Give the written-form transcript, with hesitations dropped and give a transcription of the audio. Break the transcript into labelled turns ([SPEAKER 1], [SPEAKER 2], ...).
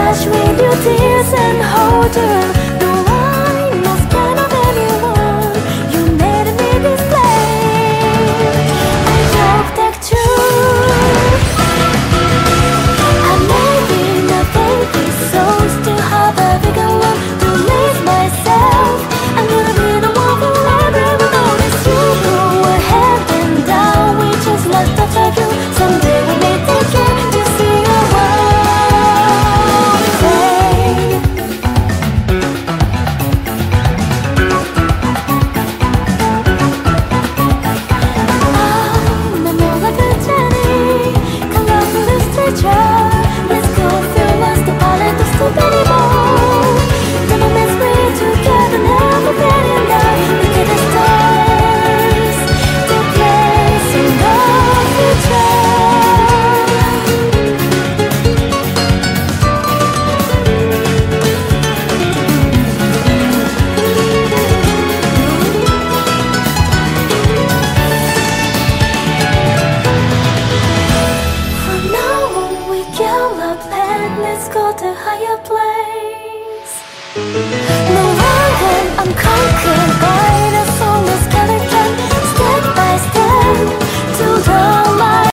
[SPEAKER 1] wash with your tears and hold you. No, I'm not scared of anyone. You made me this way. I protect you. I made it a baby, so still have a bigger one to raise myself. I'm gonna be the one forever with always you. Go ahead and down, we just lost touch of you. Someday we may take care to see your world fade. I'm like a journey, colorful stranger. Let's go through lost apart to stop anymore. Never miss we together, never getting down. Look at the stars, the place in the future. From now on we get my plan. Let's go to higher place.